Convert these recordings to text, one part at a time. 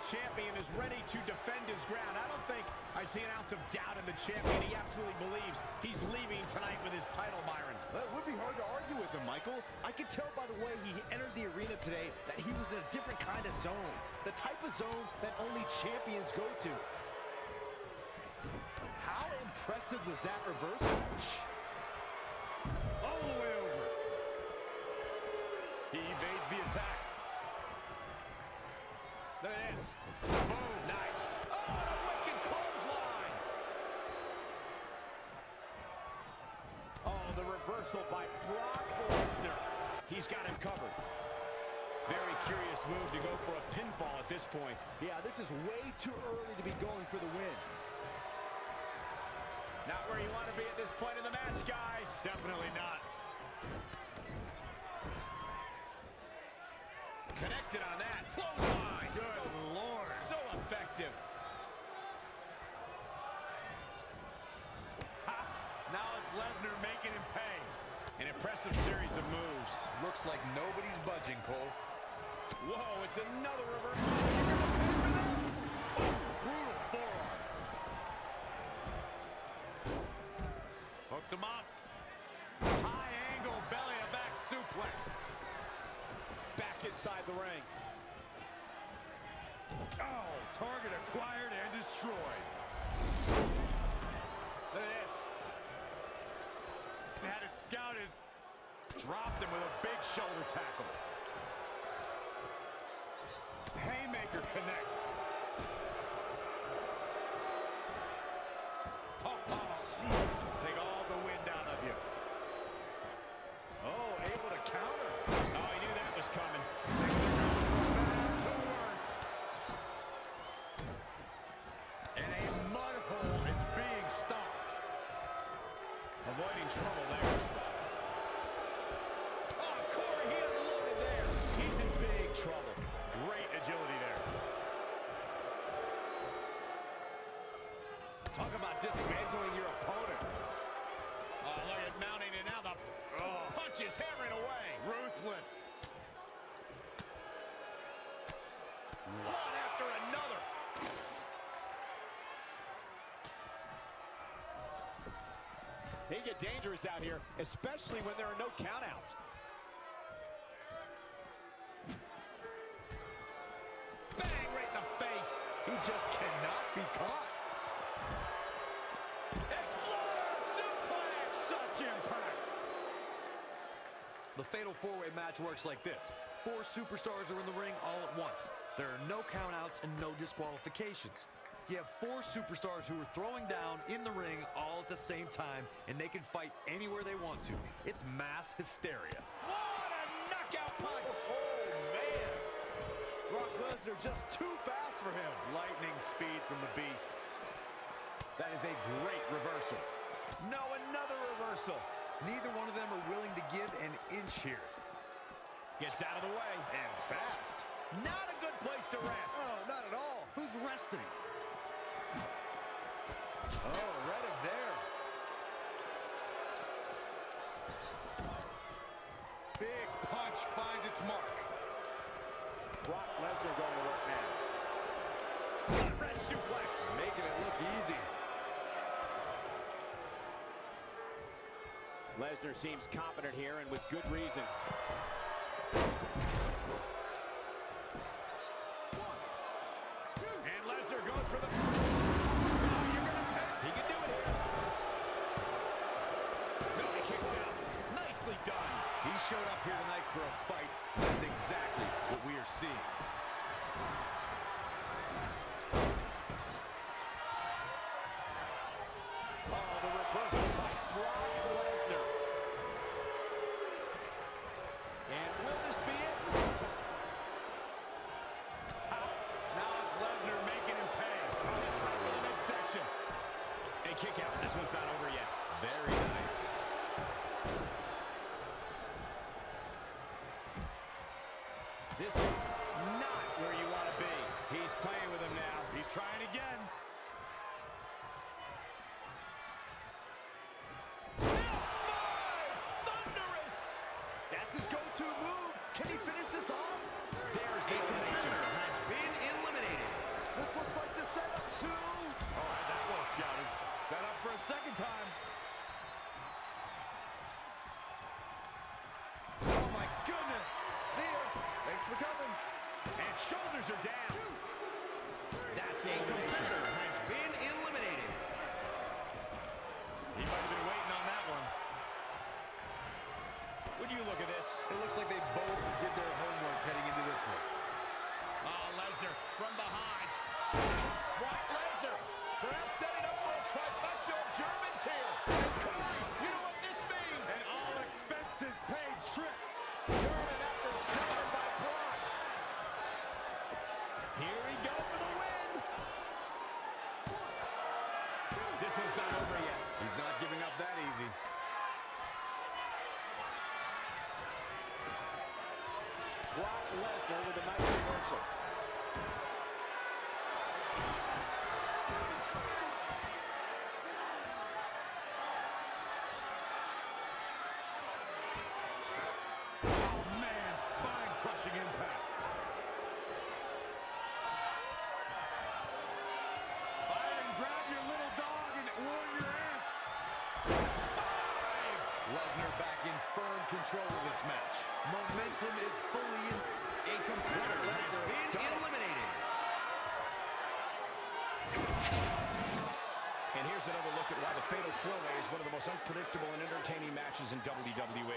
champion is ready to defend his ground. I don't think I see an ounce of doubt in the champion. He absolutely believes he's leaving tonight with his title, Byron. Well, it would be hard to argue with him, Michael. I could tell by the way he entered the arena today that he was in a different kind of zone. The type of zone that only champions go to. How impressive was that reversal? All the way over. He evades the attack. Look at this. Boom. Nice. Oh, and a wicked clothesline. Oh, the reversal by Brock Lesnar. He's got him covered. Very curious move to go for a pinfall at this point. Yeah, this is way too early to be going for the win. Not where you want to be at this point in the match, guys. Definitely not. Connected on that. Clothesline. Good Lord. So effective. Ha. Now it's Lesnar making him pay. An impressive series of moves. Looks like nobody's budging, Cole. Whoa, it's another reversal. You're going to pay for this? Oh, brutal forearm. Hooked him up. High angle belly-to-back suplex. Back inside the ring. Oh, target acquired and destroyed. Look at this. Had it scouted. Dropped him with a big shoulder tackle. Haymaker connects. Jeez. Take all the wind out of you. Oh, able to counter. Oh, he knew that was coming. Things are going from bad to worse. And a mud hole is being stopped. Avoiding trouble there. Oh, Corey, he unloaded there. He's in big trouble. Great agility there. Talk about dismantling your opponent. Oh, look at mounting it now. The punch is hammering away. Ruthless. One after another. They get dangerous out here, especially when there are no countouts. Bang right in the face. He just cannot be caught. Exploder suplex. Such impact. The Fatal 4-Way match works like this. 4 superstars are in the ring all at once. There are no countouts and no disqualifications. You have 4 superstars who are throwing down in the ring all at the same time, and they can fight anywhere they want to. It's mass hysteria. What a knockout punch. Oh, man. Brock Lesnar just too fast for him. Lightning speed from the Beast. That is a great reversal. No, another reversal. Neither one of them are willing to give an inch here. Gets out of the way. And fast. Not a good place to rest. Oh, not at all. Who's resting? Oh, read him there. Big punch finds its mark. Brock Lesnar going to work now. Gut wrench suplex. Making it look easy. Lesnar seems confident here, and with good reason. And Lesnar goes for the... Oh, you're gonna pay. He can do it here. No, he kicks out. Nicely done. He showed up here tonight for a fight. That's exactly what we are seeing. Oh, the reversal by Brock Lesnar. And will this be it? Now it's Lesnar making him pay. Right with the midsection. A kick out. This one's not over yet. Very nice. This is not where you want to be. He's playing with him now. He's trying again. Thunderous! That's his go-to move. Can he finish this off? There's the elimination. Has been eliminated. second time. Oh, my goodness. See ya. Thanks for coming. And shoulders are down. That's elimination. Has been eliminated. He might have been waiting on that one. When you look at this, It looks like they both did their homework heading into this one. oh, Lesnar from behind. Brock Lesnar, perhaps setting up for a trifecta of Germans here. And Cody, you know what this means. An all expenses paid trip. German after German by Brock. Here we go for the win. This one's not over yet. He's not giving up that easy. Brock Lesnar with a nice reversal. Oh, man, spine-crushing impact. Byron, grab your little dog and warrior ant. 5! Lesnar back in firm control of this match. Momentum is fully in. A competitor has been eliminated. And here's another look at why the Fatal 4-Way is one of the most unpredictable and entertaining matches in WWE.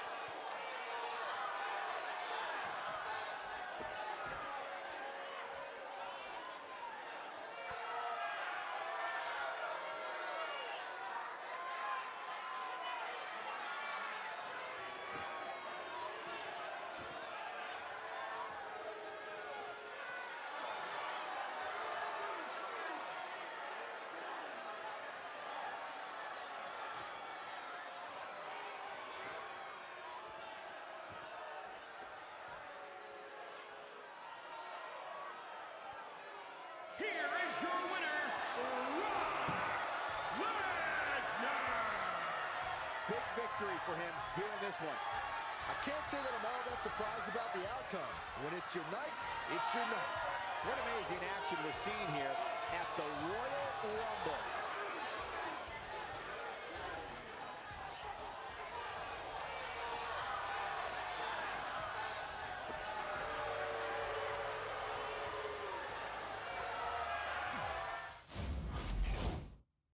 Here is your winner, Brock Lesnar. Big victory for him here in this one. I can't say that I'm all that surprised about the outcome. When it's your night, it's your night. What amazing action we're seeing here at the Royal Rumble.